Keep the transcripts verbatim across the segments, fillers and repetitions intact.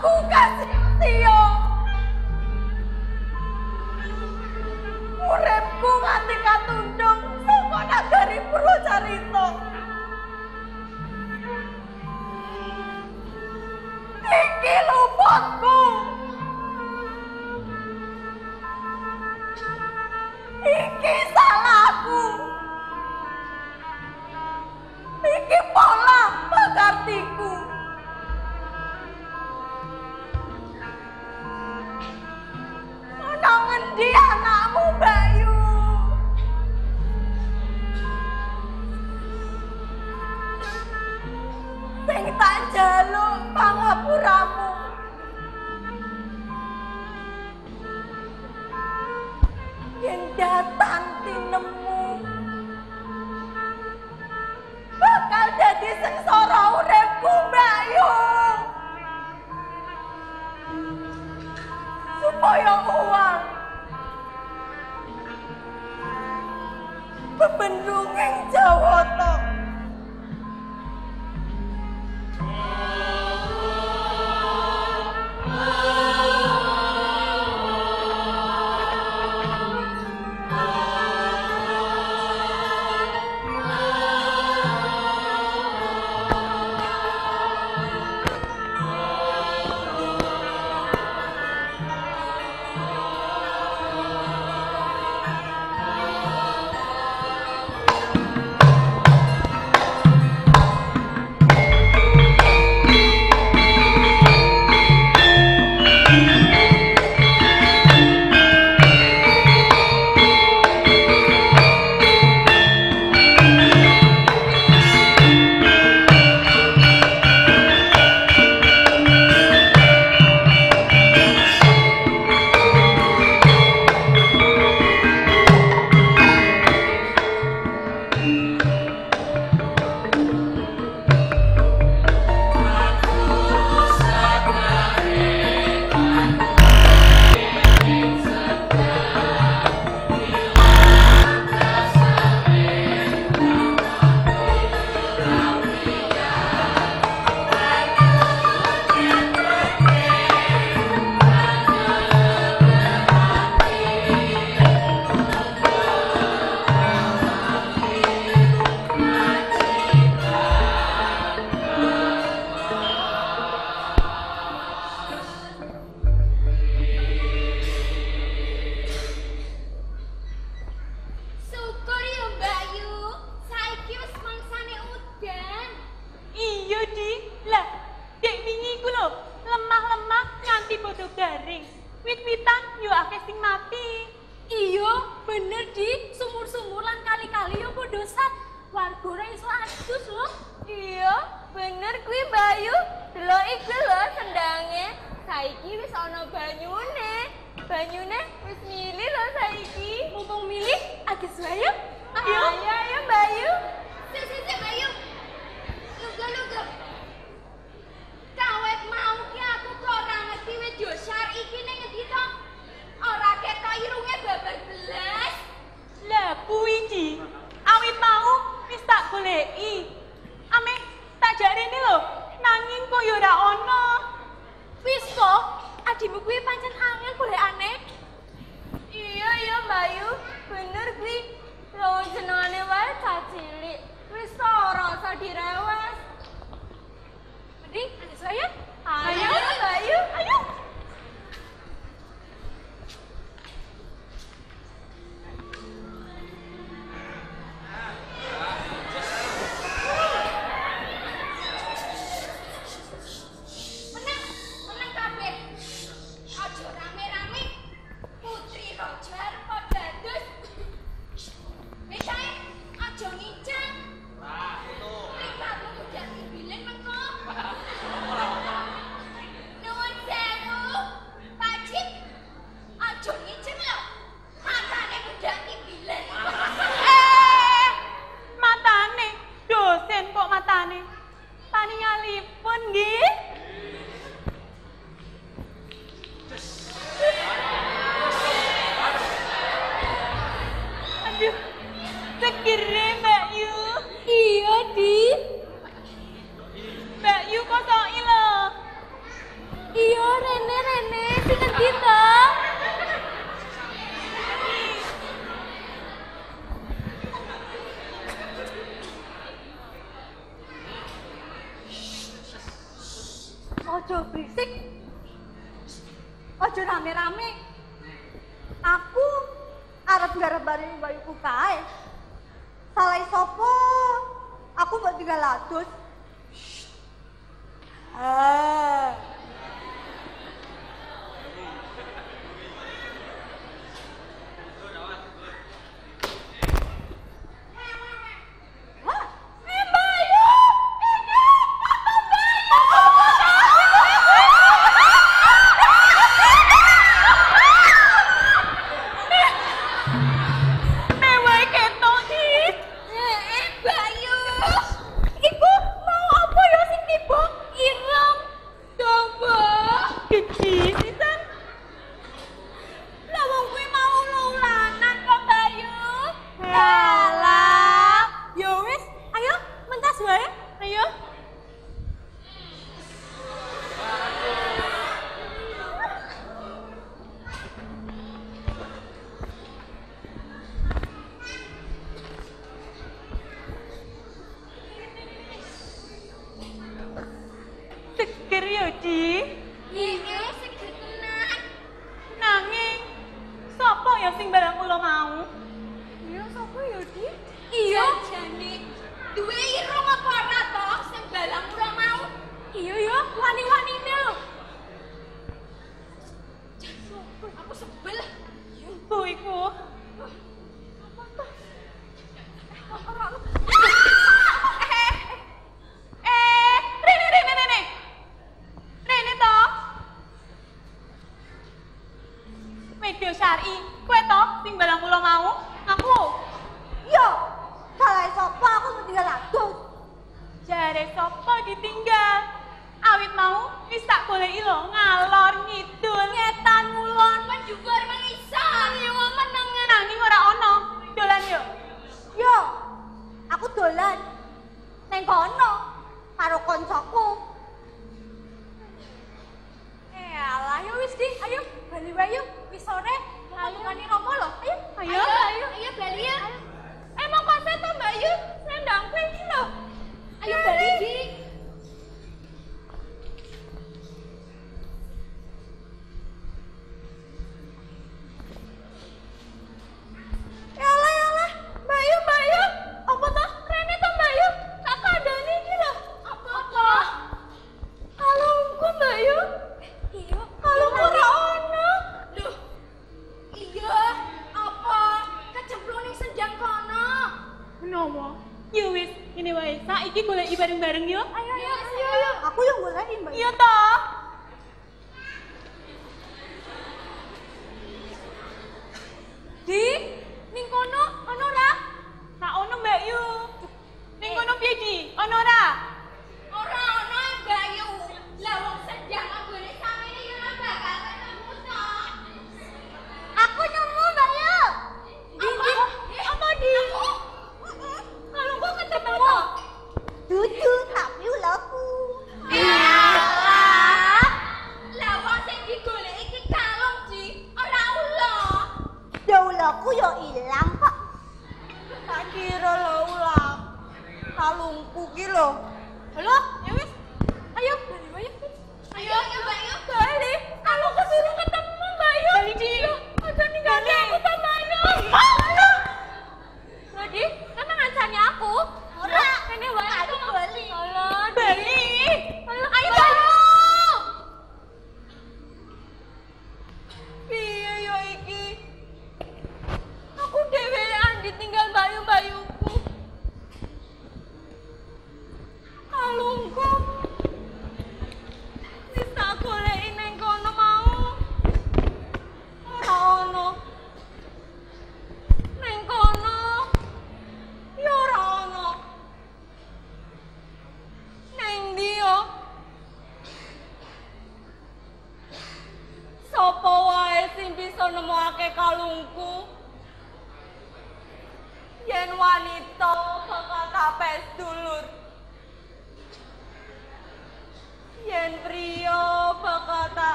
aku kasih Tio. Uripku nganti katundung saka nagari Purwocarita. Iki luputku. Iki salahku. Iki pola pekartiku. Ana ngendi anakmu, Bayu? Sing tak jaluk pangapuramu. Yen datang tinemu bakal dadi sengsara uripku, Bayu. Supaya uang bebendunging Jawata. Aja ngiceng. Wah, itu. Lipat lu Ojo berisik. Ojo rame-rame. Aku arep garap bareng bayuku kae. Salah sopo? Aku mbok tinggal adus. Ah.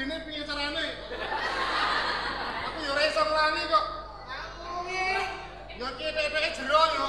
budine piye carane? Aku yo ora iso nglani kok. Aku iki Yo ketheke jero yo.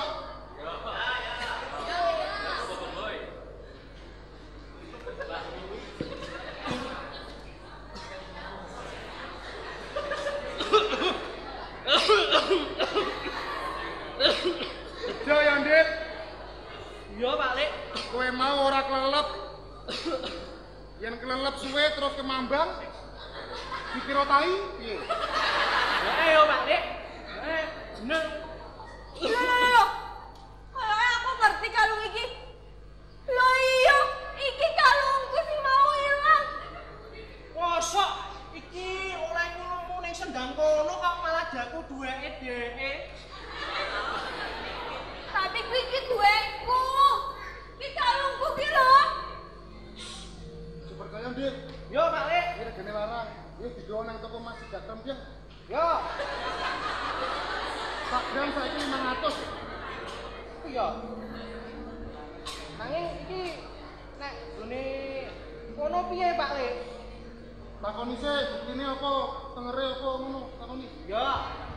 Jo ya, Ndit. iya Pak Lek. Kowe mau ora kelelep. Yen kelelep suwe terus kemambang. Dikira tai piye? Ya ayo Pak Lek. Eh, jeneng. Loh, loh, loh. Kayaknya aku ngerti kalung iki. Loh iya, iki kalungku sih mau hilang. Kosok iki oleh ngono ning sendang kono kok malah daku duweke dheke. Tapi kuwi iki duweku. Iki kalungku ki lho. Super kaya, Ndit. Yo Pak Lek. Iki regane larang. Iki digawa nang toko Mas Gagram piye? Yo. Sak gram saiki lima ratus. Iya. Nanging iki nek gone kono piye Pak Lek? Takoni sih, buktine apa? Tengere apa ngono? Takoni. Ya.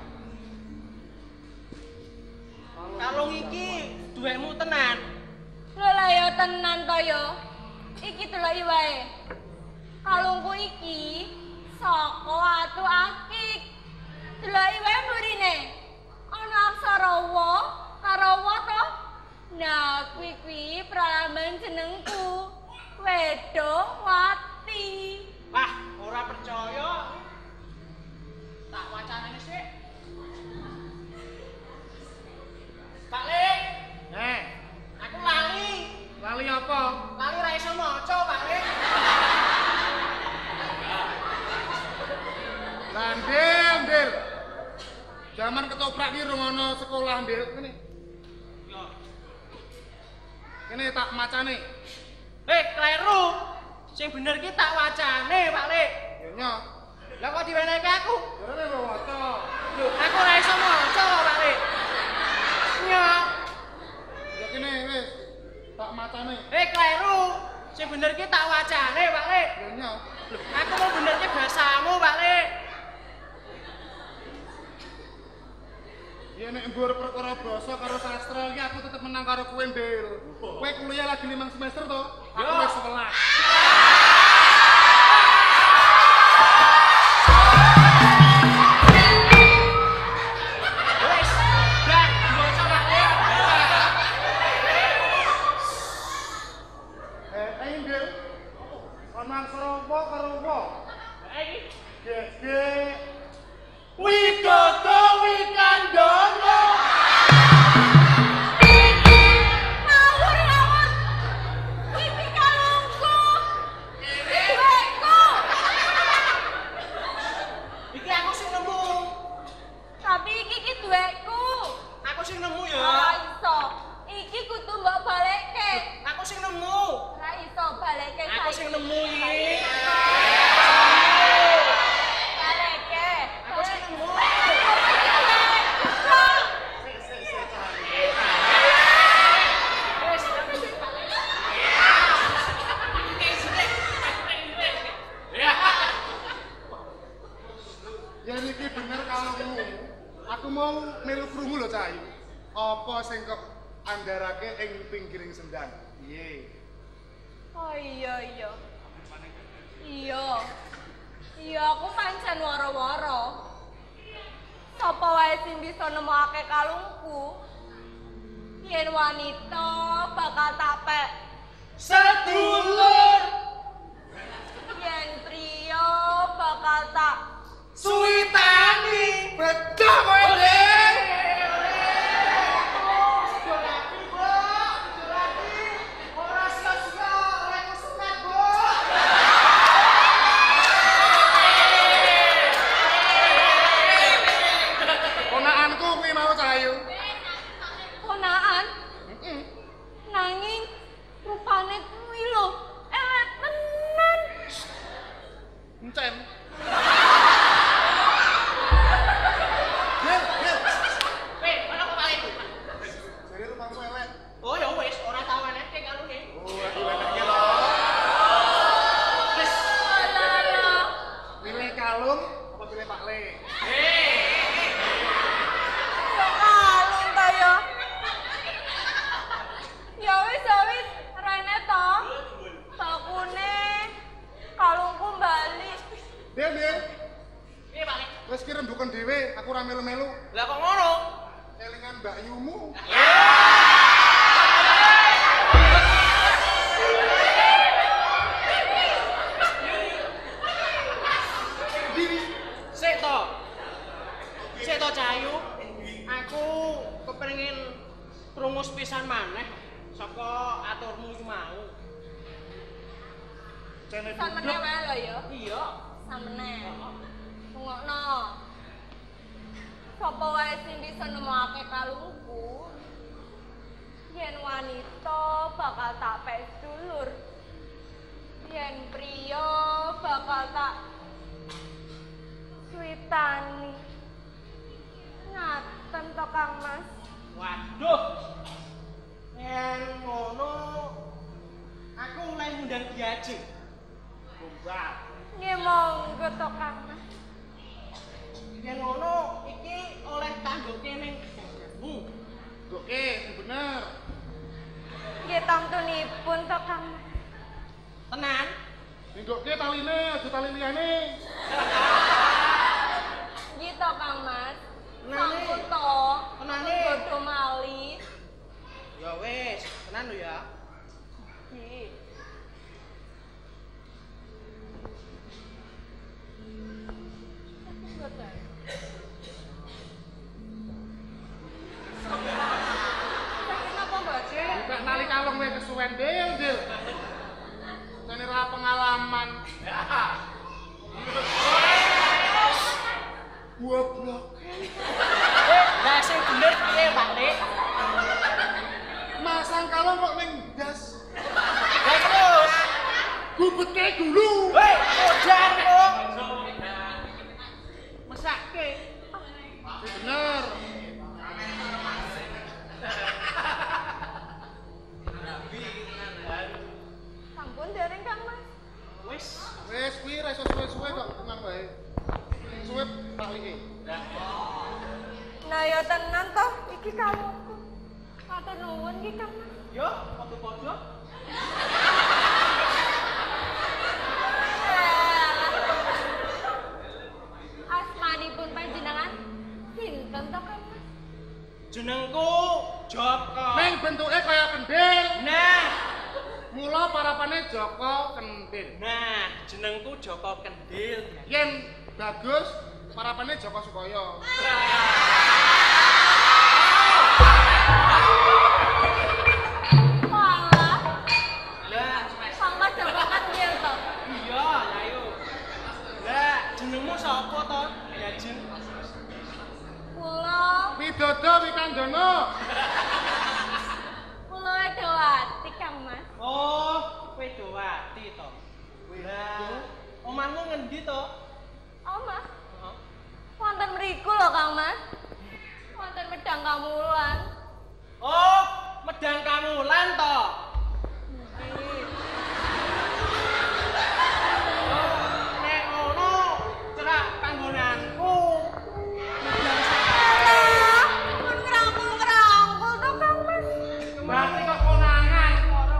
Kalung iki duwekmu tenan. Lho lah ya tenan to ya. Iki deloki wae. Kalungku iki saka watu akik. Deloki wae mburine. Ana aksara wa karo wa to. Nah, kuwi kuwi praman jenengku. Wedowati. Wah, ora percaya. Tak wacanane sik. Pak Lek. Eh, Aku lali. lali apa? Lali ra iso maca, Pak Lek. Lah, Ndil, Ndil. Zaman ketoprak ki rungono sekolah, Ndil. Kene. Yo. Kene tak macane. Eh, kleru. Sing bener ki tak wacane, Pak Lek. Yo nyo. Lah kok diwenehke aku? Jarane lho waca. Lho, aku ora iso maca, Pak Lek. Nyok. Ya kene wis tak macane. Eh, kleru. Sing bener ki tak wacane, Pak Lek. Yo nyo. Lho, aku mau benerke bahasamu, Pak Lek. Ya nek mbur perkara basa karo sastra iki aku tetep menang karo kowe, Ndil. Kowe kuliah lagi limang semester to? Aku Yo. wis sewelas. Wes, dan bocah Pak Lek. Eh, ayo Ndil. Ana aksara apa karo apa? Eh, Ge, ge. Widodo Wikandono. Ngawur ngawur. Iki kalungku. Duweku. Iki aku sing nemu. Tapi iki ki duweku. Aku sing nemu ya. Ora iso. Iki kudu mbok balekke. Aku sing nemu. Ora iso balekke Aku sing nemu iki. Balekke. Aku sing nemu. Wes, aku sing Pak Lek. Ya. Ya iki bener kalungmu. Aku mau melu krungu lho, Cah. Apa sing kok andharake ing pinggiring sendang? Piye? Oh iya iya. Iya. Iya aku pancen woro-woro. Sapa wae sing bisa nemokake kalungku? Yen wanita bakal tapek. Sedulur Yen priya bakal tak. suwitani. Bedah kowe, Ndil. Jolati, Bu. Jolati. Ora sia-sia oleh kesunat, Bu. Ponakanku kuwi mau Cahayu. Ponaan Heeh. nanging rupane kuwi lho. Elek kon dhewe, aku ora melu-melu. Lah kok ngono? Kelingan Mbak Yumu. Sik to. Sik to Cahayu. Aku kepengin krungu pisan maneh saka aturmu iki mau. Cene Samene duduk. wae lho ya. Iya. Samene. Tungokno. Sapa wae sing bisa nemokake kalungku? Yen wanita bakal tak pes dulur. Yen priya bakal tak suwitani. Ngaten to Kang Mas. Waduh. Yen ngono aku mulai ngundang Diajeng. Gombal. Nggih monggo to Kang Mas. Yen ngono iki oleh kanggoke ning daganmu. Oke, sing bener. Nggih tamtunipun to Kang Mas. Tenan? Ninggokke taline, aja tali liyane. Nggih to Kang Mas. Tenane. Sampun to. Tenane. Bodho malih. Ya wis, tenan lho ya. Nggih. Sakit napa mboten? Buka tali kalung wis kesuwen Dil, Dil. Cene ra pengalaman. Goblok. Eh, lah sing bener piye, Pak Nek? Masang kalung kok ning das. Lah terus. Gubetke dulu. Hei, ojan kok. Mesake. Sing bener. Sampun dereng Kang Mas. Wis. Wis kuwi ra iso suwe-suwe kok, tenang wae. Sing suwe talike. Nah ya tenan toh iki kalungku. Matur nuwun iki Kang Mas. Yo, padha-padha. Asmanipun panjenengan sinten to Kang Mas? Jenengku Joko. Ning bentuke kaya kendhil. Nah, Mula parapane Joko Kendhil. nah, jenengku Joko Kendhil. Yen bagus, parapane Joko Sukoyo. Walah, Lah, Kang Mas Joko Kendhil to. iya, lah yo. Lah, jenengmu sapa to? Diajeng. Kula, Widodo Wikandono. kula Edawati Kang Mas. Oh, Wedowati to. Lah, omamu ngendi to? Oh Mas, Heeh. wonten mriku lho Kang Mas. Wonten Medang Kamulan. Oh, Medang Kamulan to. Nggih. Oh, nek ngono cerak panggonanku. Medang Alah, pun ngrangkul-ngrangkul to Kang Mas. Berarti kok konangan.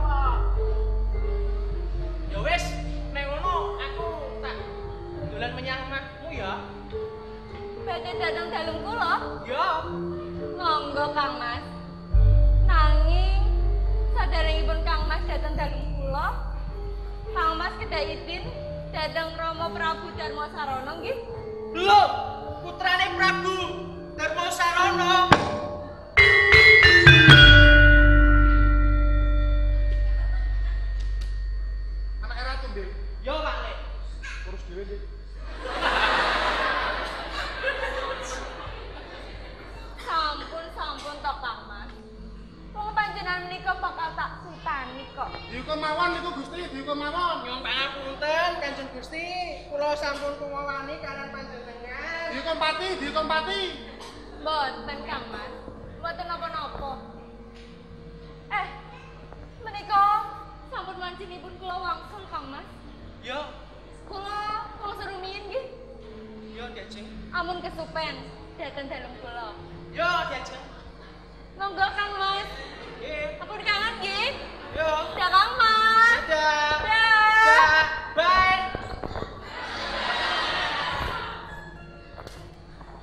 Ya wis, nek ngono aku tak dolan menyang omahmu ya. Badhe dateng dalem kula. Ya. Monggo Kang Mas. Nanging saderengipun Kang Mas dateng dalem kula, Kang Mas kedah izin dateng Rama Prabu Darma Sarana nggih. Lho, putrane Prabu Darma Sarana. Anak Ratu, Dil. Yo, Pak Nek. Urus dhewe, Dil. Sampun sampun to Kang Mas. Wong panjenengan menika bakal tak sutani kok. Dihukum mawon niku Gusti, dihukum mawon. Nyuwun pangapunten Kanjeng Gusti, kula sampun kumawani kanan panjenengan. Dihukum pati, dihukum pati. Mboten Kang Mas. Mboten napa-napa. Eh, menika sampun mancinipun kula wangsul Kang Mas. Yo, Kula wong serumiyin nggih. yo Diajeng. Amun kesupen dateng dalem kula. Yo Diajeng. Monggo Kang Mas. Nggih. Ampun kangen nggih. Yo. Dah Kang Mas. Dadah. Dah. Dah. Bye.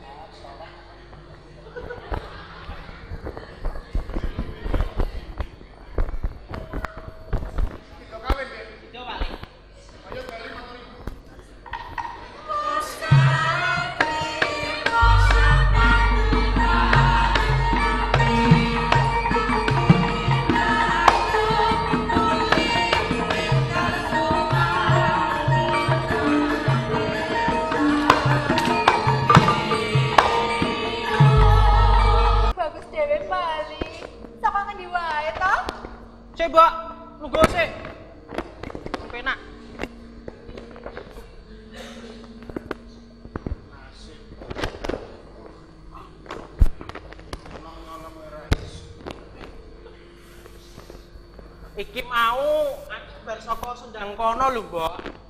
Iki mau aku bar saka sendang kono lho, Mbok.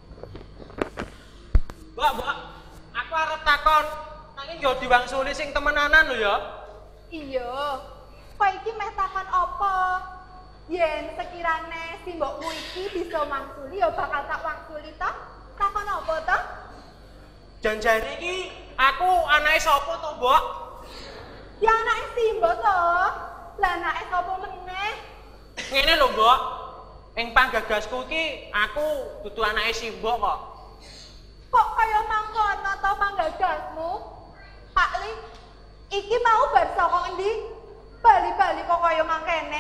Mbok, Mbok, aku arep takon, nanging yo diwangsuli sing temenanan lho ya. Iya. Kok iki meh takon apa? Yen sekirane si mbokmu iki bisa mangsuli ya bakal tak wangsuli to. Takon apa to? Janjane iki aku anake sapa to, Mbok? Ya anake Simbo to. Lah anake sapa meneh? Ngene lho, Mbok. Ing panggagasku iki aku dudu anake Simbo kok. Kok kaya mangkono to panggagasmu? Pak Li, iki mau bar saka endi? Bali-bali kok kaya mangkene.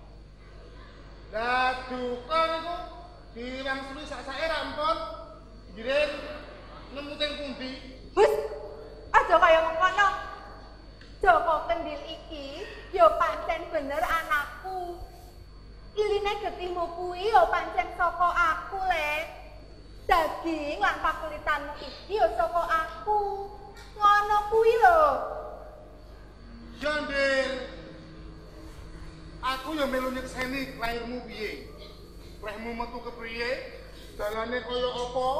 Lah dukun iku diwangsuli sak-sake rampun. Ngiring nemu teng pundi? Hus, aja kaya mangkono. Joko Kendil iki ya pancen bener anakku. Iline getimu kuwi ya pancen saka aku, Le. Daging lan pakulitanmu iki ya saka aku. Ngono kuwi lho. Jandil. Aku ya melu nyekseni lairmu piye. Rehmu metu kepriye? Dalane kaya apa?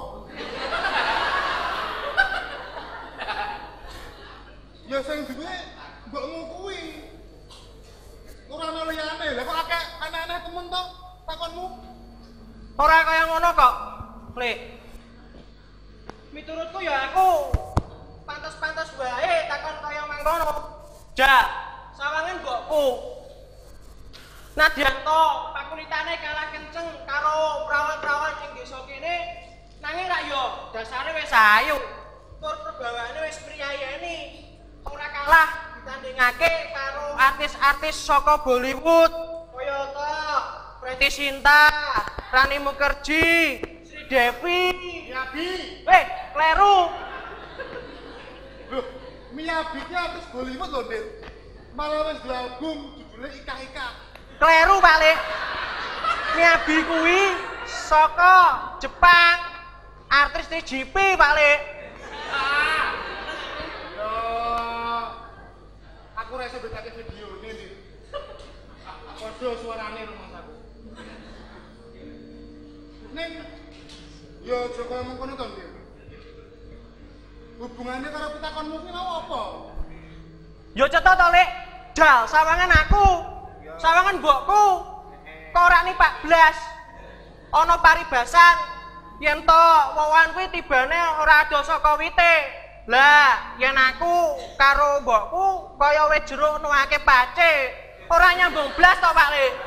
Ya sing duwe mbokmu kuwi. Ora ana liyane. Lah kok akeh aneh-aneh temen to takonmu? Ora kaya ngono kok, Lek. Miturutku ya aku pantes-pantes wae takon kaya mangkono. Ja, sawangen mbokku. Nadyan to pakulitane kalah kenceng karo prawan-prawan sing desa kene, nanging ra yo dasare wis ayu. Tur perbawaane wis priyayeni. Ora kalah ditandingake karo artis-artis saka Bollywood kaya to Preity Zinta, Rani Mukherjee, Sri Devi. Miyabi. Weh, kleru. Loh, Miyabi ki artis Bollywood lho, Ndil. Malah wis di album judule Ika-Ika. Kleru balik. Miyabi kuwi saka Jepang. Artis T G P balik. Ya, aku ra iso bedake videone, Ndil. Padha suarane rumah aku. Ning yo aja kaya mengkono to, Ndil. Hubungannya karo pitakonmu ki mau apa? Yo cetha to, Lek. Jal sawangan aku. Sawangan mbokku. Kok ora ni Pak Blas. Ana paribasan yen to wowan kuwi tibane ora ado saka wite. Lah, yen aku karo mbokku kaya wis jeruk nuwake pace. Ora nyambung blas to, Pak Lek.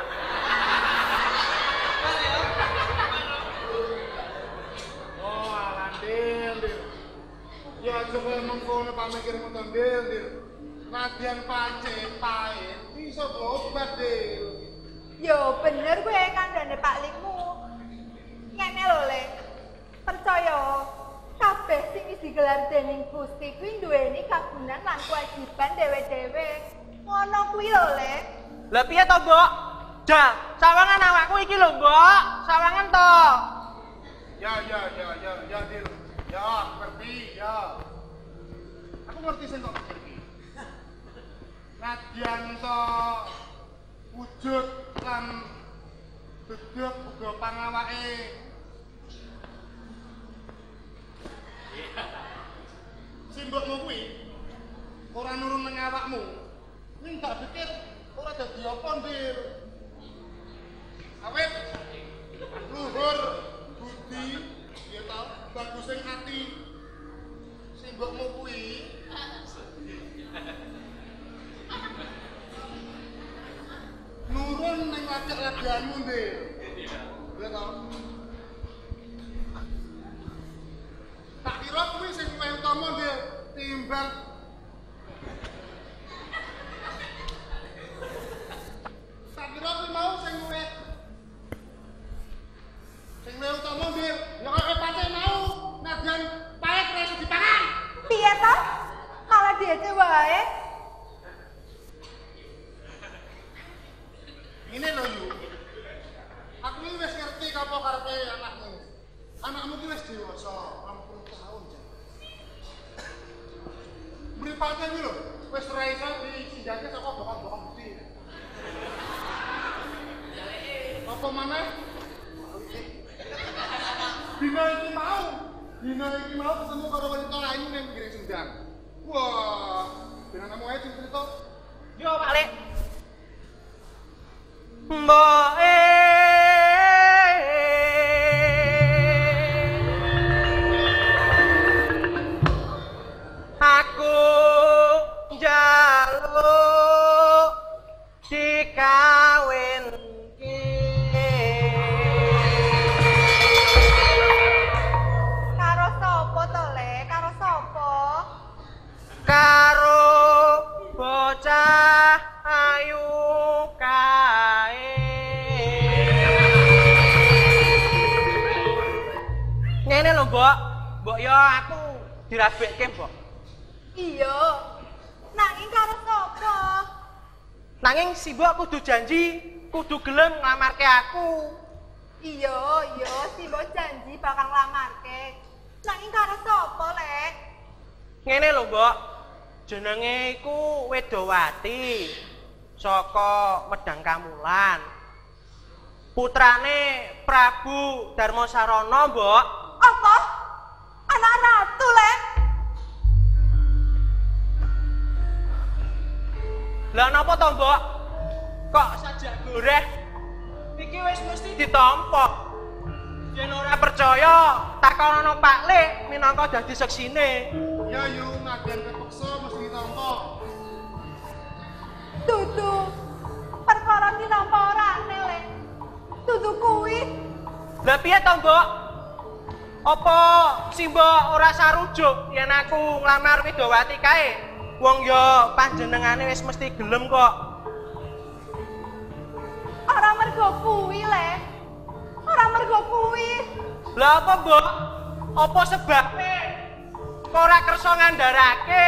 Oh, alah, Ndil, Ndil. Ya aja kaya mengkono pamikirmu to, Ndil, Ndil. Nadyan pace pahit iso obat, Ndil. Yo bener gue kandhane Pak Likmu. Ngene lho, Le. Percaya kabeh sing digelar dening Gusti kuwi duweni kagunan lan kewajiban dhewe-dhewe. Ngono kuwi lho, Le. Lah piye to, Mbok? Jal, sawangan awakku iki lho, Mbok. Sawangan to. Ya, ya, ya, ya, ya, Ndil. Ya, aku ngerti, ya. Aku ngerti sing kok pikir iki. Nadyan to wujud lan bedhog uga pangawake. Simbokmu kuwi ora nurun nang awakmu. Ning tak pikir ora dadi apa, Ndil. Awet luhur budi ya ta bagus ing ati. Simbokmu kuwi nurun ning wajak ladianmu, Ndil. Ya ta? Tak kira kuwi sing luwih utama, Ndil, timbang tak kira kuwi mau sing luwih sing luwih utama, Ndil. Ya kaya pancen mau Nadyan pahit ora iso dipangan. Piye to? Malah diece wae. Ini lho, Yu. Aku ini wis ngerti apa karepe anakmu. Anakmu ki wis dewasa, enam puluh tahun. Mripate iki lho, wis ora iso disindake saka bokong-bokong budi. Apa Apa maneh? Dina iki mau, dina iki mau ketemu karo wanita lain ning pinggir sendang. Wah, ben anakmu ae cerita. Yo, Pak Lek. Mbok e aku njaluk dikawinke Karo sapa to, Le? Karo sapa? karo bocah ayu kae. Ngene lho, Mbok. Mbok yo aku dirabekke, Mbok. Iya. Nanging karo sapa? Nanging si Mbok kudu janji, kudu gelem nglamarke aku. Iya, iya, si Mbok janji bakal nglamarke. Nanging karo sapa, Le? Ngene lho, Mbok. Jenenge iku Wedowati saka Medang Kamulan. Putrane Prabu Darmasarana, Mbok. Apa? Anak ratu, Le? Lah napa to, Mbok? Kok sajak goreh? Iki wis mesti ditampa. Yen ora percaya, takonono Pak Lek minangka dadi seksine. Ya yu nadyan kepeksa mesti ditampa. Dudu. Perkara dinampa orane, Le. Dudu kuwi. Lah piye to, Mbok? Apa si Mbok ora sarujuk yen aku nglamar Widowati kae? Wong ya panjenengane wis mesti gelem kok. Ora mergo kuwi, Le. Ora mergo kuwi. Lah apa, Mbok? Apa sebabe kok ora kersa ngandharake?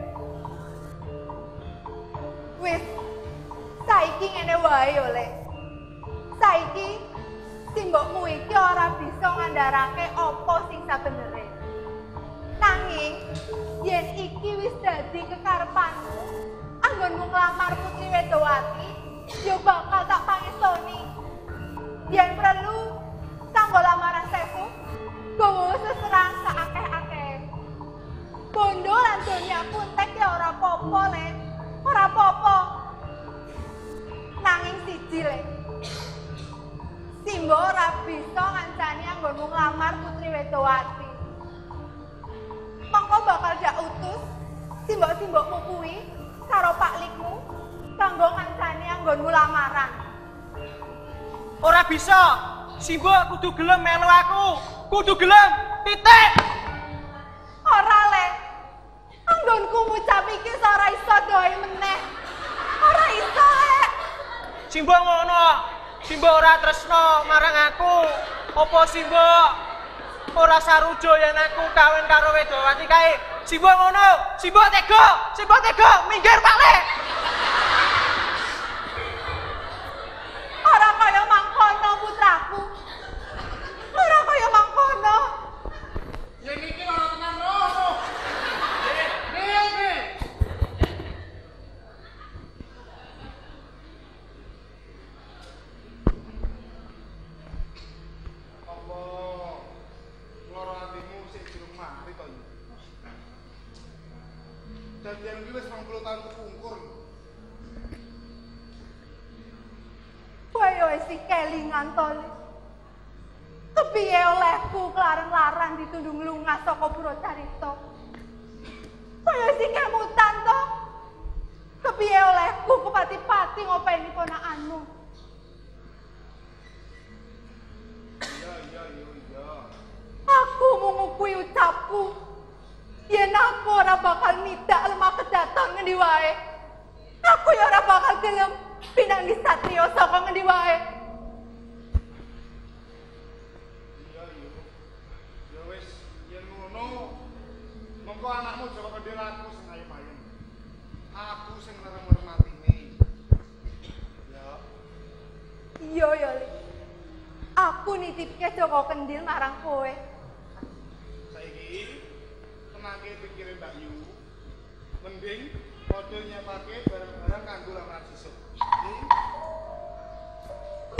Wis. Saiki ngene wae yo, Le. Saiki simbokmu iki ora bisa ngandharake apa sing sabenere. Nanging yen iki wis dadi kekarepanmu, anggonmu nglamar Putri Wedowati, yo bakal tak pangestoni. Yen perlu kanggo lamaran sewu, gowo seserang saakeh-akeh. Bondo lan donya kuntek ya ora apa-apa, Le. Ora apa-apa. Nanging siji, Le. Simbo ora bisa ngancani anggonmu nglamar Putri Wedowati. Mongko bakal dak utus simbok-simbokmu kuwi karo Pak Likmu kanggo ngancani anggonmu lamaran. Ora bisa. Si Mbok kudu gelem melu aku. Kudu gelem. Titik. Ora, Le. Anggonku ngucap iki ora iso doe meneh. Ora iso, Le. Si Mbok ngono. Si Mbok ora tresno marang aku. Apa si Mbok ora sarujo yen aku kawin karo Wedowati kae? Si Mbok ngono. Si Mbok tega. Si Mbok tega. Minggir, Pak Lek. Ora kaya mangkono putraku. Ora kaya mangkono. Yen iki ora tenan rono. Nih, nih. Apa loro atimu sik durung mari to iki? Janjian iki wis rong puluh tahun kepungkur. Kowe yo isih kelingan to, Le. Kepiye olehku kelarang-larang ditundung lunga saka Purwocarita? Kowe yo isih kemutan to. Kepiye olehku kepati-pati ngopeni ponakanmu? Iya, iya, iya, iya. Aku mung kuwi ucapku. Yen aku ora bakal nidak lemah kedaton ngendi wae. Aku ya ora bakal gelem pinangi satrio saka ngendi wae. Iya, iya. Ya wis, yen ngono, mengko anakmu Joko Kendhil aku sing ayem-ayem. Aku sing ngrem-ngremati. Ya. Iya ya, Le. Aku nitipke Joko Kendhil marang kowe. Saiki tenangke pikire Mbak Yu. Mending padha nyepake barang-barang kanggo lamaran sesuk. Nggih.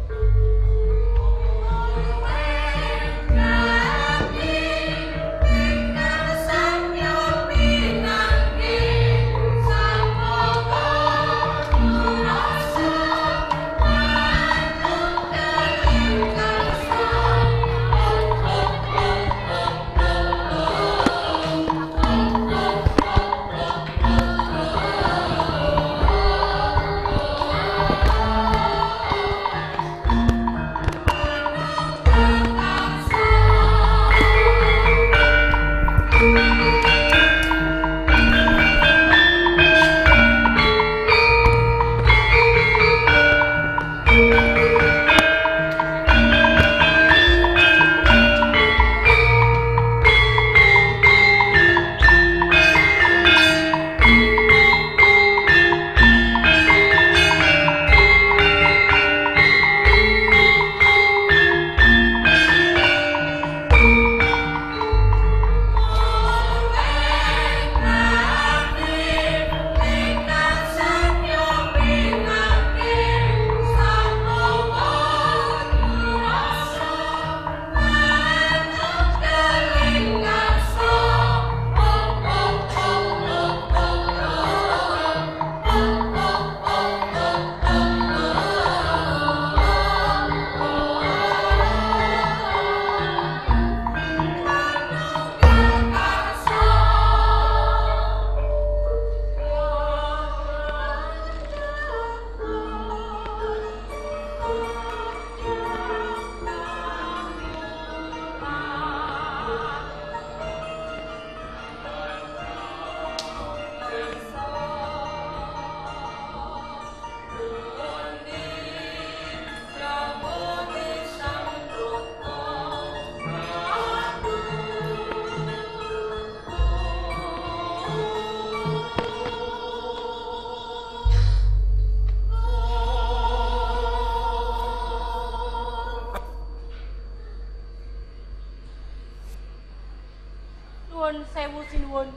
Nuwun sewu sinuwun.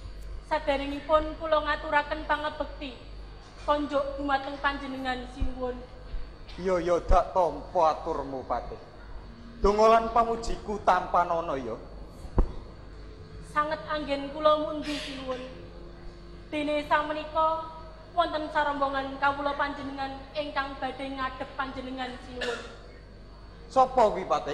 Saderengipun kula ngaturaken pangabekti konjuk dumateng panjenengan sinuwun. Iya ya dak tampa aturmu Patih. Dongolan pamujiku tanpa nono ya. Sanget anggen kula mundi sinuwun. Dene samenika wonten sarombongan kawula panjenengan ingkang badhe ngadhep panjenengan sinuwun. Sapa kuwi Patih?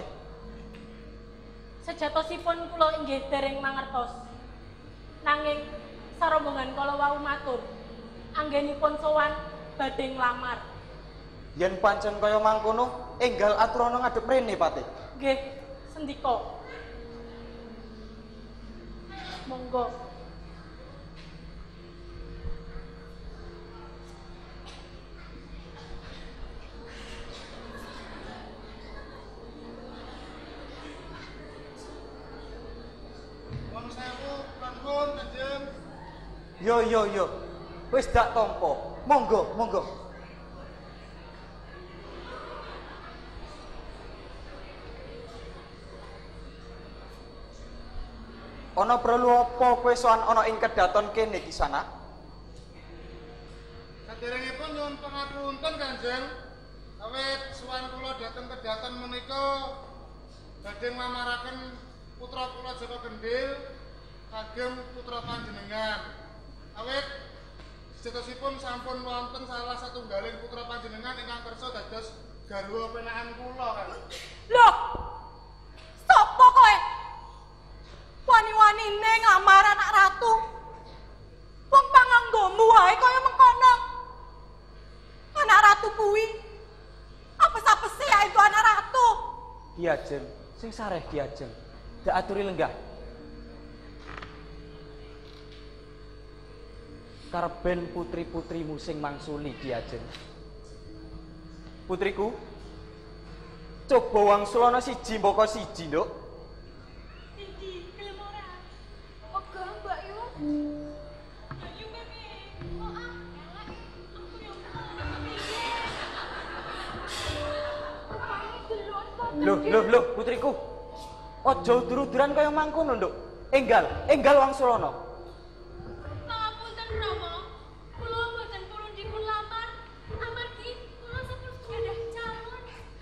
Sejatosipun kula inggih dereng mangertos. Nanging sarombongan kala wau matur anggenipun sowan badhe nglamar. Yen pancen kaya mangkono, enggal aturana ngadhep rene Patih. Nggih, sendika. Monggo. Yo yo yo. Wis dak tampa. Monggo, monggo. Ana perlu apa kowe sowan ana ing kedaton kene di sana? Saderengipun nyuwun pangapunten Kanjeng. Awit sowan kula dhateng kedaton menika badhe nglamaraken putra kula Joko Gendhil kagem putra panjenengan. Awit sejatosipun sampun wonten salah satunggaling putra panjenengan ingkang kersa dados garwa penakan kula kan. Loh, sapa kowe? Wani-wanine nglamar anak ratu. Wong panganggomu wae kaya mengkono. Anak ratu kuwi. Apes-apese ae itu anak ratu. Ki Ajeng, sing sareh Ki Ajeng. Dak aturi lenggah. Karben putri-putrimu sing mangsuli Ki Ajeng. Putriku, coba wangsulana siji mbaka siji, Nduk. Siji, gelem ora? Oga, Mbak Yu. Ayo Bebe. Oh ah, elek. Aku yo Loh, loh, loh, putriku. Aja udur-uduran kaya mangkono, Nduk. Enggal, enggal wangsulana. Pangapunten Rama. Kula mboten purun dipun lamar amargi kula sampun gadah calon.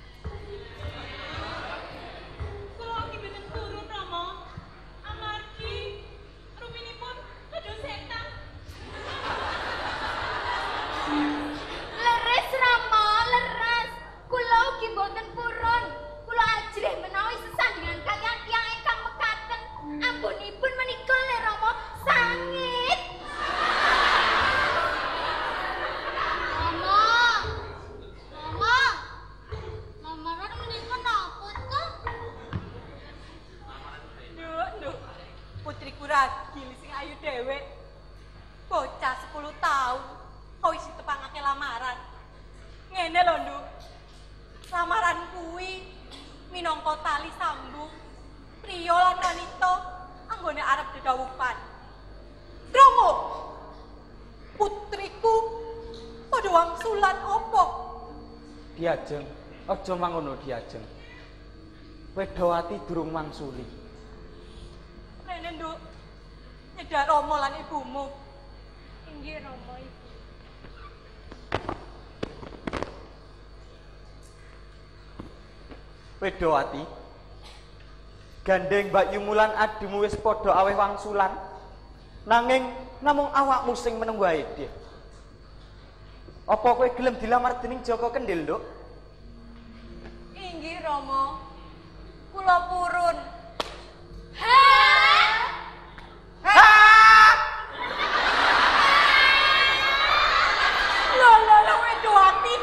dhewe. Bocah sepuluh tahun kok isi tepangake lamaran. Ngene lho, Nduk. Lamaran kuwi minangka tali sambung priya lan wanita anggone arep dedawuhan. Romo, putriku padha wangsulan apa? Diajeng, aja mangono Diajeng. Wedawati durung mangsuli. Rene, Nduk. Nyedhak Romo lan ibumu. Inggih Rama Ibu. Wedawati, gandeng Mbak Yumulan adimu wis padha aweh wangsulan, nanging namung awakmu sing meneng wae, Dik. Apa kowe gelem dilamar dening Joko Kendhil, Nduk? Inggih Rama. Kula purun. Hah? Lho lho lho Wedawati.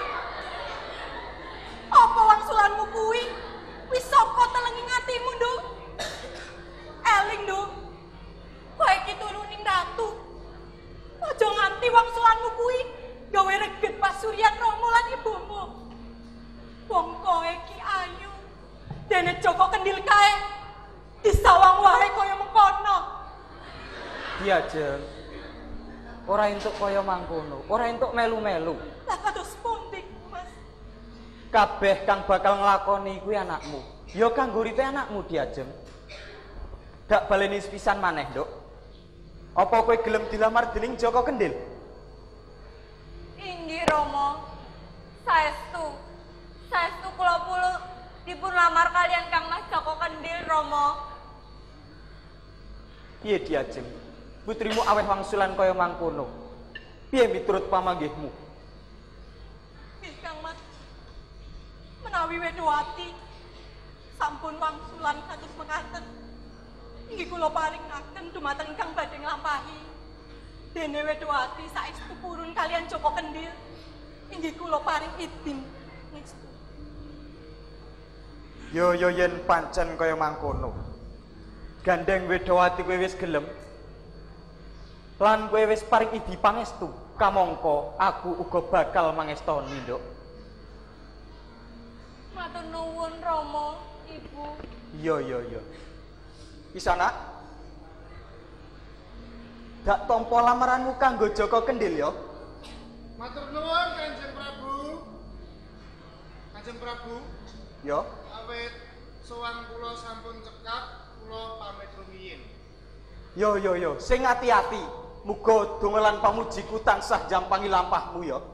Apa wangsulanmu kuwi wis saka telenging atimu, Nduk? Eling, Nduk. Kowe iki turuning ratu. Aja nganti wangsulanmu kuwi gawe reget pasuryan Romo lan ibumu. Wong kowe iki ayu. Dene Joko Kendhil kae disawang wae kaya mengkono. Diajeng. Ora entuk kaya mangkono, ora entuk melu-melu. Lah kados pundi, Mas? Kabeh kang bakal nglakoni kuwi anakmu. Ya kanggo uripe anakmu, Diajeng. Dak baleni sepisan maneh, Nduk. Apa kowe gelem dilamar dening Joko Kendhil? Inggih Rama. Saestu. Saestu kula pulu dipun lamar kalian Kang Mas Joko Kendhil Rama. Piye Diajeng? Putrimu aweh wangsulan kaya mangkono. Piye miturut pamanggihmu? Nggih, Kang Mas. Menawi Wedawati sampun wangsulan kados mekaten, inggih kula paringaken dumateng ingkang badhe nglampahi. Dene Wedawati saestu purun kalian Joko Kendhil, inggih kula paring idin ngestu. Yo yo yen pancen kaya mangkono. Gandeng Wedawati kowe wis gelem. Lan kowe wis paring idi pangestu, kamangka aku uga bakal mangestoni, Nduk. Matur nuwun Rama, Ibu. Iya iya iya. Isana. Dak tampa lamaranmu kanggo Joko Kendhil ya. Matur nuwun Kanjeng Prabu. Kanjeng Prabu, Ya. awit sowan kula sampun cekap, kula pamit rumiyin. Yo yo yo, sing ati-ati. Muga donga lan pamujiku tansah jampangi lampahmu ya.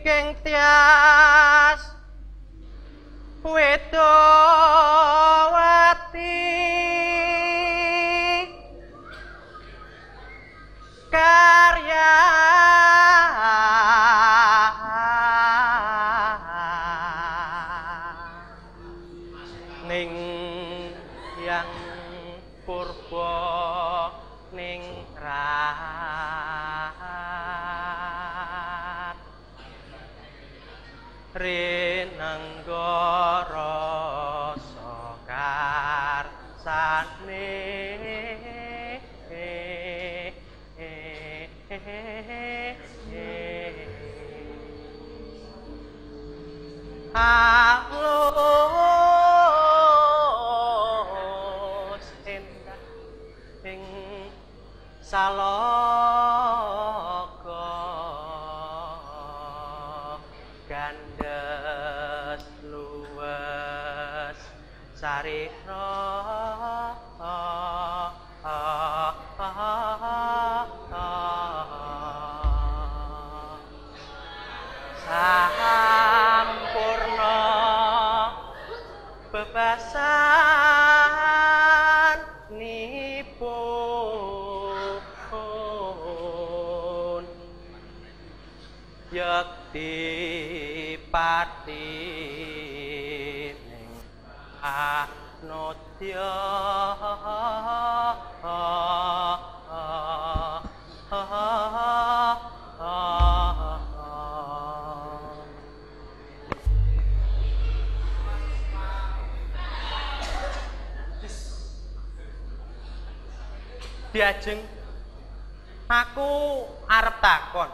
saking tias Wedowati karya ning yang purba ning rat rinengga rasa karsane halus endah ing saloka gandes luwes sarira sampurna bebasan nipun yakti pati ning anodya Diajeng aku arep takon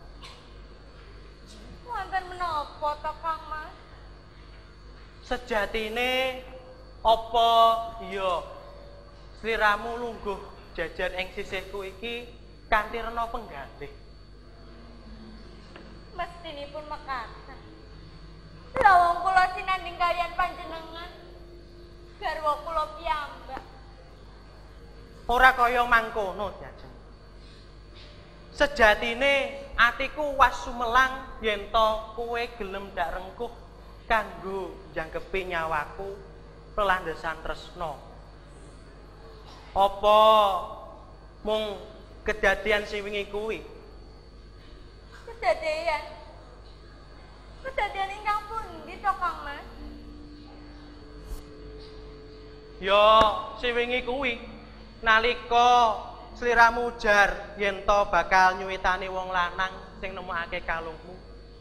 Wonten menapa to Kang Mas? sejatine apa ya sliramu lungguh jajan ing sisihku iki kanthi rena penggalih Mestinipun mekaten. Lha wong kula sinanding kaliyan panjenengan garwa kula piyambak. ora kaya mangkono Diajeng sejatine atiku was sumelang yen to kowe gelem dak rengkuh kanggo jangkepi nyawaku pelandhesan tresna apa mung kedadian siwingi kuwi Kedadian. Kedadian ingkang pundi to Kang Mas? ya siwingi kuwi nalika sliramu jar yen to bakal nyuwitani wong lanang sing nemokake kalungmu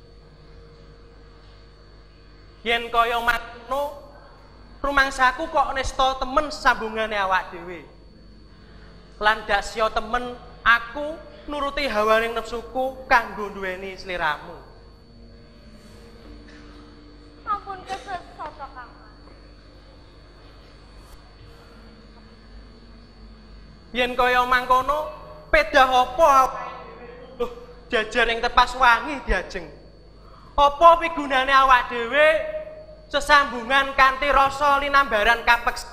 yen kaya matono rumangsaku kok nesta temen sambungane awak dhewe lan dak sia temen aku nuruti hawaning nepsuku kanggo duweni sliramu Ampun kesesat to Kang Mas. yen kaya mangkono pedah apa Duh, jajar ing tepas wangi Diajeng apa pigunane awak dhewe sesambungan kanthi rasa linambaran kapeksa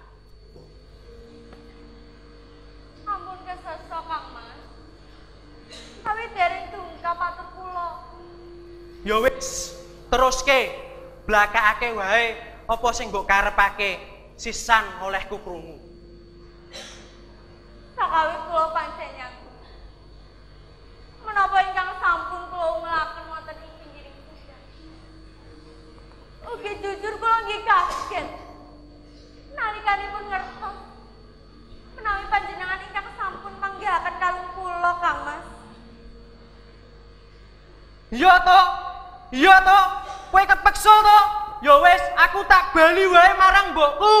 Ampun kesesat Kang Mas. Awit dereng tungkap atur kula. ya wis teruske blakakake wae apa sing mbok karepake sisan olehku krungu Sakawit kula pancen nyangku. Menapa ingkang sampun kula nglaken wonten ing pinggiring hujan. Ugi jujur kula nggih kaget. Nalikanipun ngertos menawi panjenengan ingkang sampun manggihaken kalung kula Kang Mas. iya to iya to kowe kepeksa to ya wis aku tak bali wae marang mbokku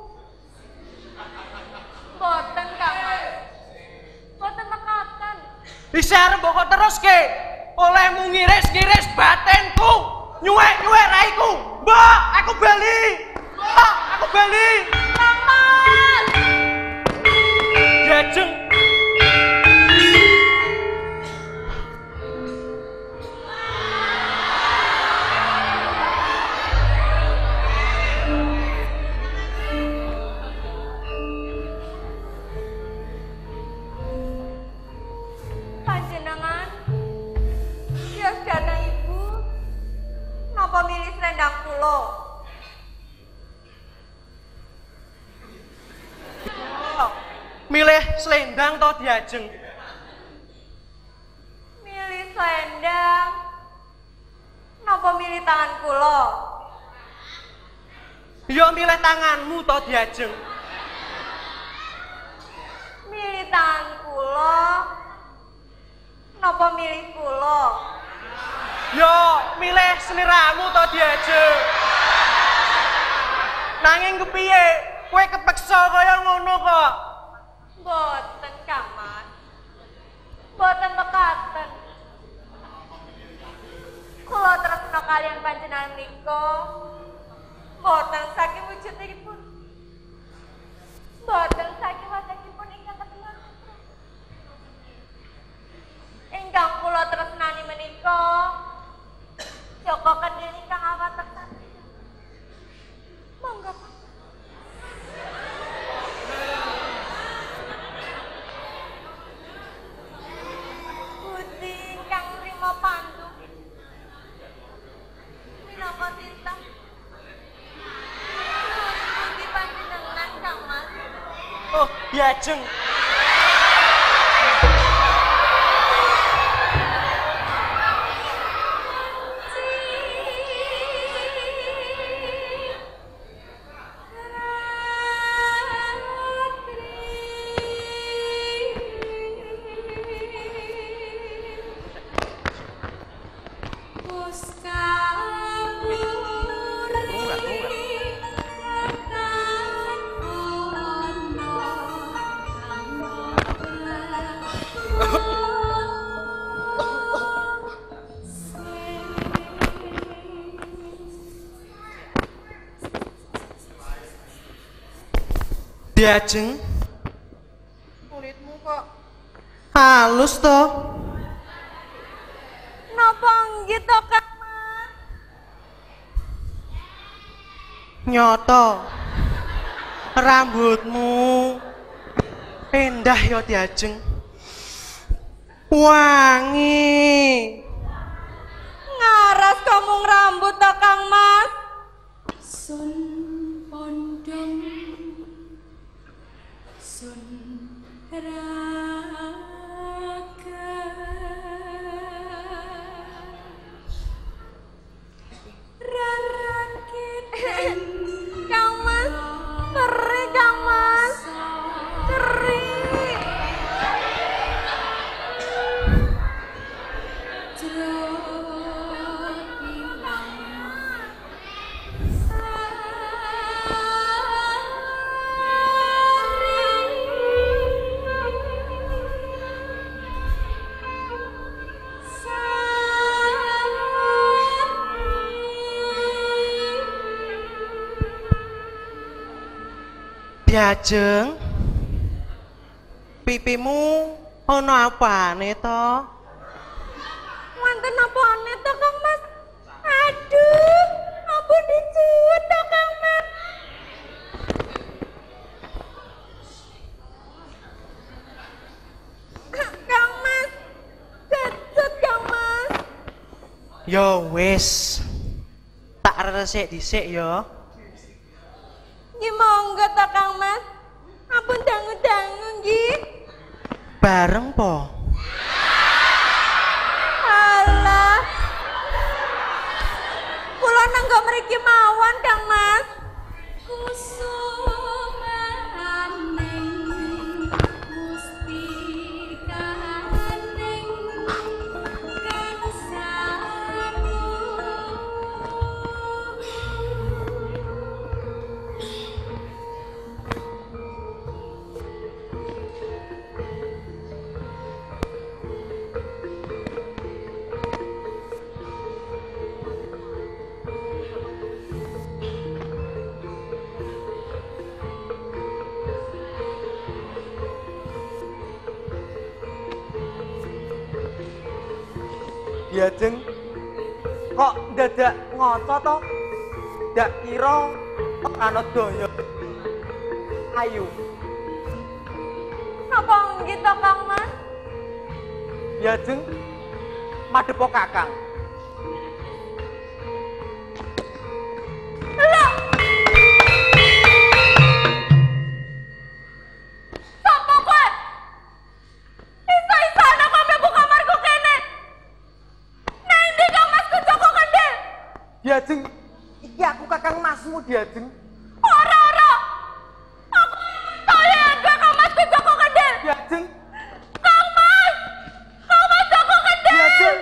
Boten Kang Mas. Boten mekaten. bisa arep mbok teruske olehmu ngiris-ngiris batinku nyuwek-nyuwek raiku mbok aku bali mbok aku bali Kang Mas. Diajeng Panjenengan Dias dana ibu kula. Milih selendang to diajeng? Milih selendang. Napa milih tangan kula? Ya milih tanganmu to diajeng? Milih tangan kula. Napa milih kula? Ya milih sliramu to diajeng? Nanging kepiye? Kowe kepeksa kaya ngono kok. Boten, Kang Mas. Boten mekaten. Kula tresna kalian panjenengan menika boten saking wujudipun. Boten saking wajahipun ingkang ketelan. Ingkang kula tresnani menika Joko Kendhil ingkang awatek satya. Monggo. Budi ingkang rima pandu. Minangka tintang. Budi panjenengan Kang Mas. Oh, diajeng. Diajeng. Kulitmu kok Halus to. Napa nggih to Kang Mas? Nyoto. Rambutmu indah ya diajeng. Wangi. Ngaras kamu rambut to Kang Mas? Sun pondong sun raga rarakit Kang Mas, keri Kang Mas. Keri. Diajeng. Pipimu ono apane to? Wonten apane to Kang Mas? Aduh, ampun dicuwet to Kang Mas. Kang Mas, cecut Kang Mas. Ya wis. Tak resik dhisik ya. Nggih monggo to Kang Mas. Ampun dangu-dangu nggih. Bareng po. Alah. Kula nenggo mriki mawon Kang Mas. kusumaning mustikaning kang samu Diajeng. Kok dadak ngoco to? Dak kira ana daya. Ayu. Napa nggih to Kang Mas? Diajeng. Madhepo Kakang. Diajeng, iki aku kakang masmu Diajeng. Ora ora. Aku saya dua Kang Mas ku Joko Kendil. Diajeng, Kang Mas. Kang Mas Joko Kendil. Diajeng.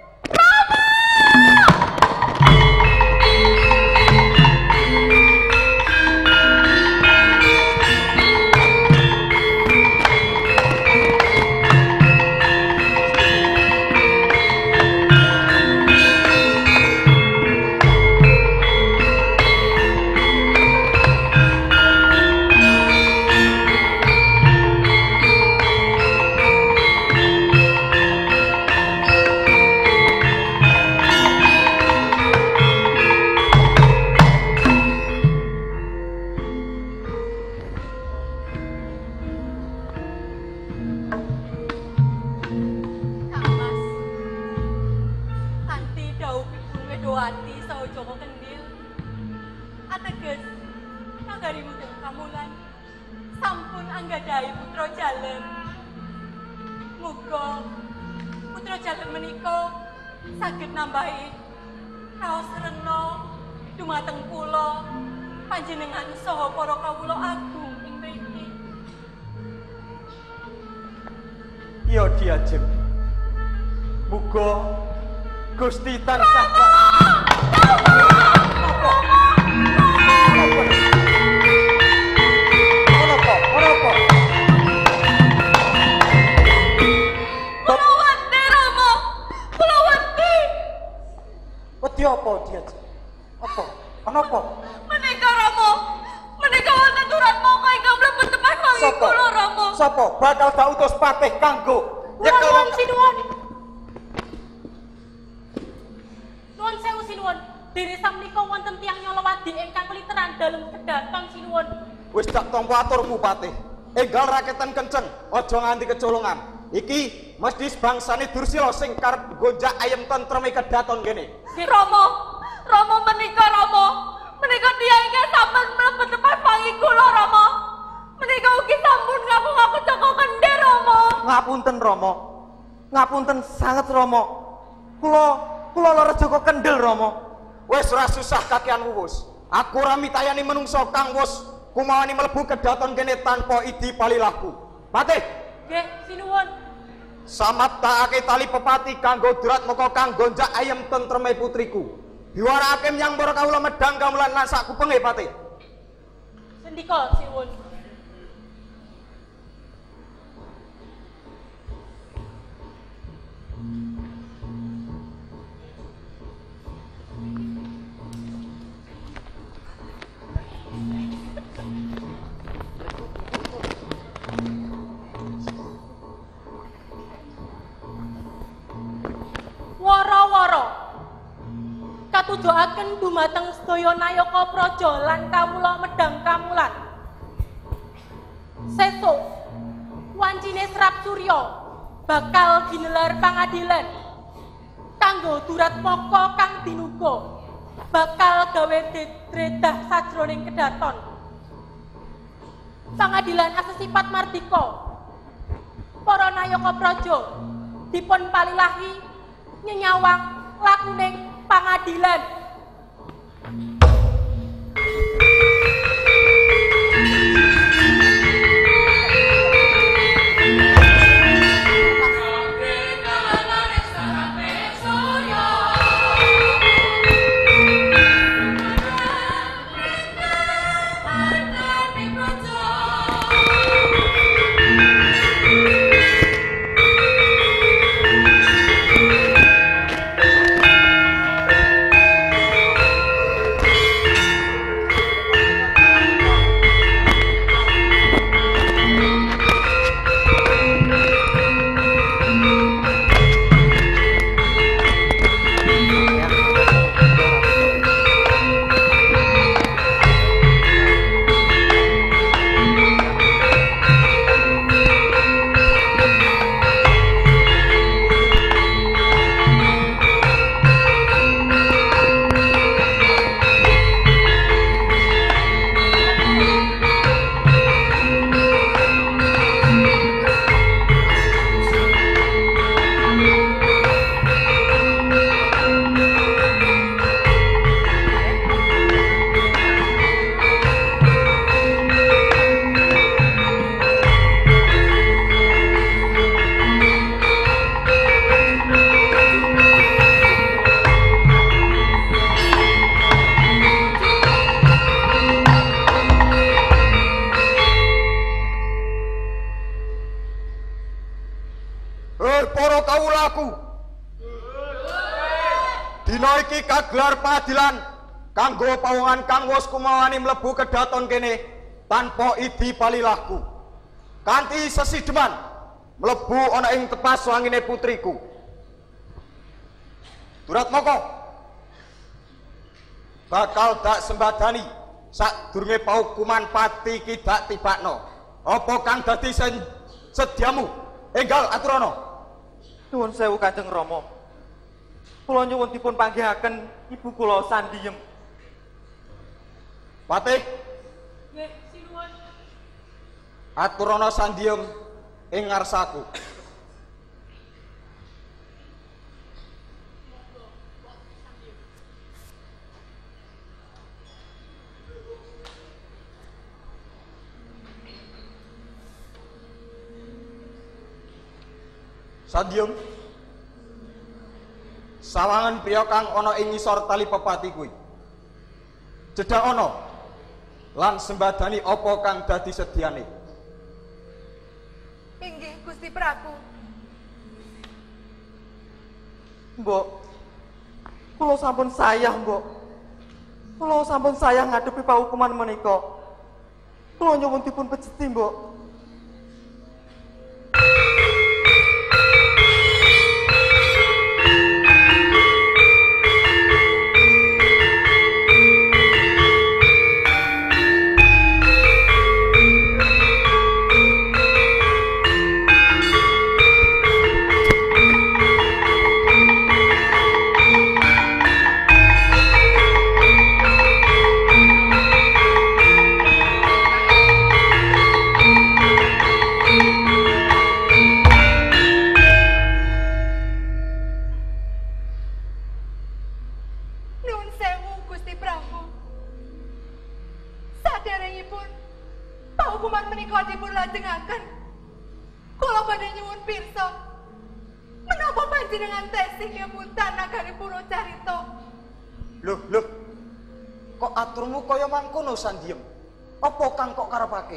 Kang Mas, kanthi dawuh Ibu Medowati saha Joko Kendil, ateges nagari Mudeng Kamulan sampun anggadhahi putra jalem. Muga putra jalem menika saged nambahi raos rena dumateng kula panjenengan saha para kawula agung ing mriki. Iya Diajeng. Muga Gusti tansah Menapa? Menapa? Kula wedi Rama. Kula wedi. Wedi apa Diajeng? Apa? Menapa? Menika Rama. Menika wonten turan mongko ingkang mlebet tepas wangi Sapa? kula Rama. Sapa bakal tak utus patih kanggo nyekel Nuwun sinuwun. Nuwun sewu sinuwun. Dene samnika wonten tiyang Nyolowadi ingkang keliteran dalem kedaton sinuwun. wis tak tampa aturmu patih. Enggal raketan kenceng, aja nganti kecolongan. Iki mesti bangsane Dursila sing karep gonjak ayem tentreme kedaton kene. Rama. Rama menika Rama. Menika tiyang ingkang sampun mlebet tepas wangi kula Rama. Menika ugi sampun ngaku-ngaku Joko Kendil Rama. Ngapunten Rama. Ngapunten sanget Rama. Kula kula lara Joko Kendil Rama. Wis ora susah kakean wuwus. Aku ora mitayani menungso kang wus kumawani mlebu kedaton kene tanpa idi palilahku. Patih, Nggih, sinuwun. samatake tali pepati kanggo durat moko kang gonjak ayem tentreme putriku. Biwarake nyang para kawula medang kamulan lan sak kupenge Patih. Sendika sinuwun. Wara-wara katujokaken dumateng sedaya nayaka praja lan kawula medang kamulan. Sesuk wancine Srap Surya bakal ginelar pangadilan kanggo durat moko kang dinuga bakal gawe ditredah sajroning kedaton. Pangadilan asesipat mardika. Para nayaka praja dipun palilahi nyenyawang lakuning pangadilan. kagelar pengadilan kanggo pawongan kang wis kumawani mlebu kedaton kene tanpa idi palilahku. Kanthi sesideman mlebu ana ing tepas wangine putriku. Duratmaka bakal dak sembadani sadurunge paukuman pati ki dak tibakno. Apa kang dadi sediamu enggal aturana? Nuwun sewu Kanjeng Rama. Kula nyuwun dipun panggihaken ibu kula Sandiem. Patih. Nggih, sinuwun. Aturana Sandiem ing ngarsaku. Sandiem, sawangan priya kang ana ing ngisor tali pepati kuwi. Cedhak ana lan sembadani apa kang dadi sediane. Inggih Gusti Prabu. Mbok, kula sampun sayah, Mbok. Kula sampun sayah ngadepi paukuman menika. Kula nyuwun dipun pejeti, Mbok. Sandiem, apa kang kok karepake?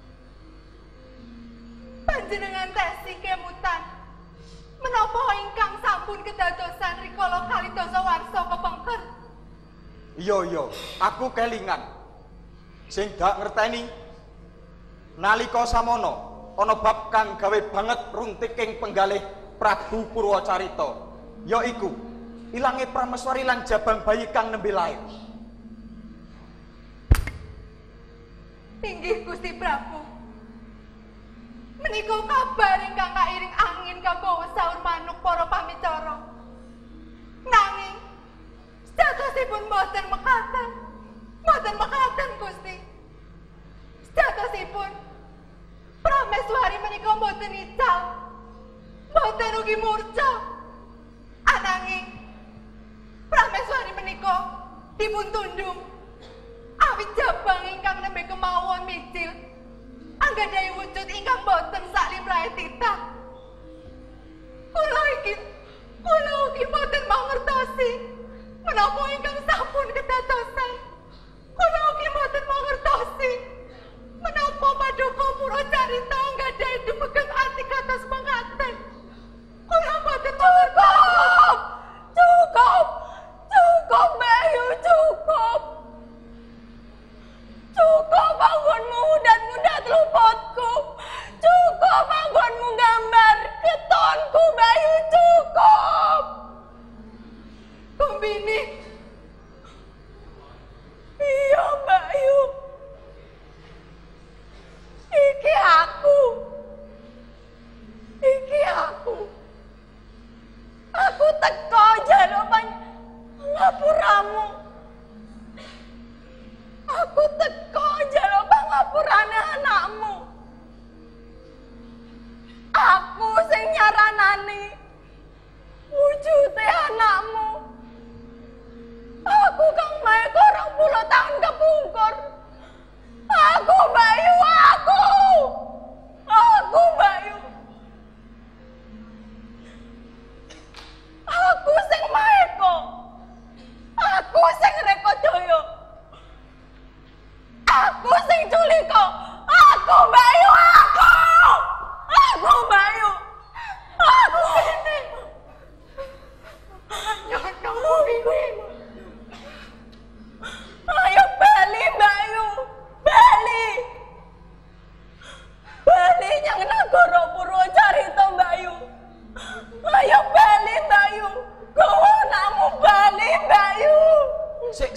Panjenengan tesi kemutan. Menapa ingkang sampun kedadosan rikala kalidasa warsa kepengker? Iya iya, aku kelingan. Sing dak ngerteni nalika samono ana bab kang gawe banget runtiking penggalih Prabu Purwacarita, yaiku ilange prameswari lan jabang bayi kang nembe lair. Inggih Gusti Prabu. Menika kabar ingkang kairing angin kagawa saur manuk para pamicara. Nanging sejatosipun boten mekaten. Boten mekaten Gusti. Sejatosipun prameswari menika boten ical. Boten ugi murca. Ananging prameswari menika dipun tundung awit jabang ingkang nembe kemawon micil anggadhahi wujud ingkang boten saklimrahe titah. Kula iki kula ugi boten mangertosi menapa ingkang sampun kedadosan. Kula ugi boten mangertosi menapa Paduka Purwacarita anggadhahi dumegeng ati kados mangkaten. Kula boten cukup. Cukup. Cukup Bayu, cukup. Cukup anggonmu dan mudah telupotku. Cukup anggonmu gambar ketonku Bayu, cukup. Kumbini. Iya Bayu. Iki aku. Iki aku. Aku teko jaluk pangapuramu. Aku teko jaluk pangapurane anakmu. Aku sing nyaranani wujude anakmu. Aku kang maeka rong puluh tahun kepungkur. Aku Bayu, aku. Aku Bayu. Aku sing maeka. Aku sing rekodaya. Aku sing culika. Aku Bayu, aku. Aku Bayu. Aku ini. Ayo.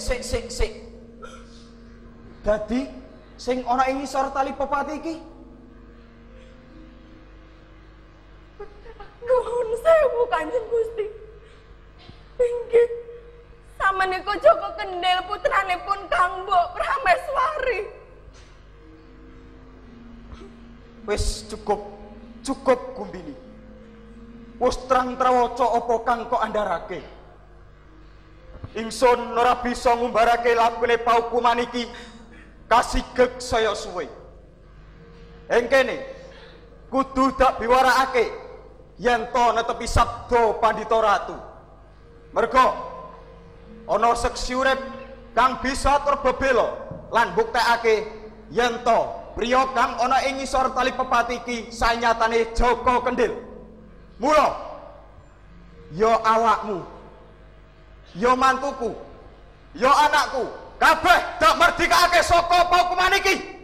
sik sik sik. Dadi sing ana ing ngisor tali pepati iki Nuhun sewu Kanjeng Gusti. Inggih. Sameneika Joko Kendhil putranipun Kang Mbok Prameswari. wis cukup cukup Kumbini. Wis terang trawaca apa kang kok andharake. Ingsun ora bisa ngumbarake lakune paukuman iki kasigeg saya suwe. Ing kene kudu dak biwarakake yen to netepi sabda Pandhita Ratu. Merga ana seksi urip kang bisa terbebelo lan buktekake yen to priya kang ana ing ngisor tali pepati iki sanyatane Joko Kendhil. Mula ya awakmu, ya mantuku, ya anakku kabeh dak merdikake saka paukuman iki.